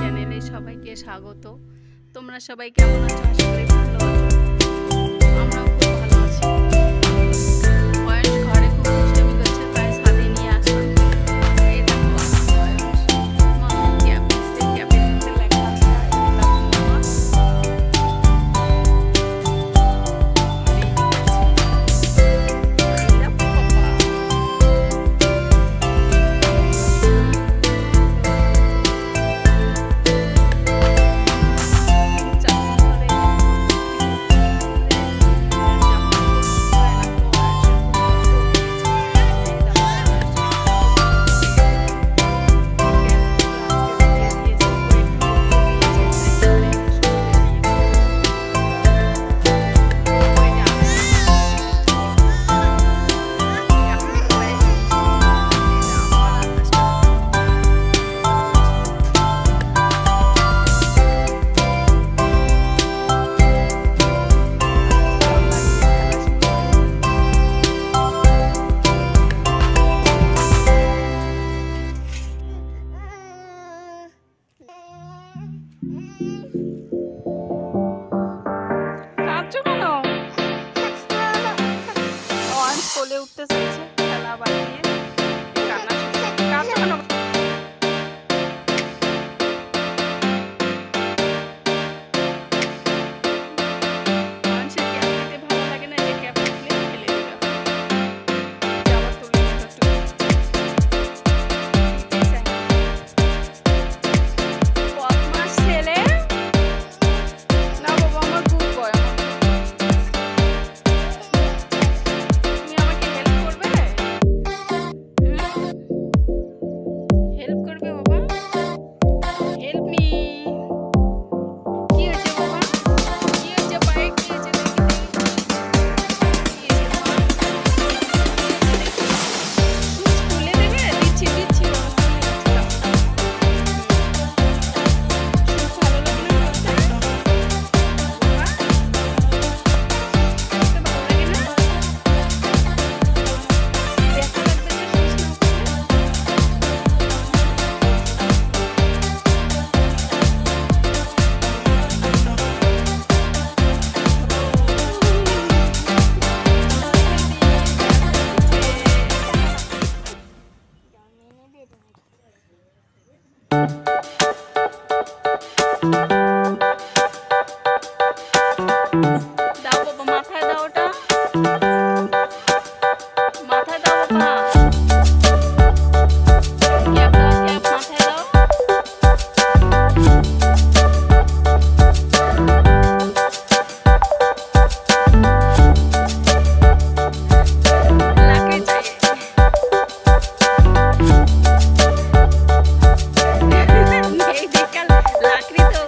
চ্যানেলে সবাইকে স্বাগত। তোমরা সবাই কেমন আছো? আশা করি ভালো আছো। আমরাও খুব ভালো আছি। অয়স ঘরে খুব দুষ্টামি করছে, তাই ছাদে নিয়ে আসলাম। এই দেখো অয়স মন ক্যাপ দিচ্ছে, ক্যাপের মধ্যে লেখা আছে I love you mama। আর এইদিকে আছে I love papa। কোলে উঠতে চাইছে খেলা বাদ দিয়ে কান্না কাঁদছো কেন? মানুষের ক্যাপ দিতে ভালো লাগে না, যে ক্যাপ খুলে ফেলে দিবে। আবার তুলে বদমাস ছেলে না বাবা, আমার গুড বয়। দাও বাবা, মাথায় দাও ওটা, মাথায় দাও বাবা, ক্যাপ দাও, ক্যাপ মাথায় দাও। লাকড়ি চাই এই দেখ লাকড়ি তো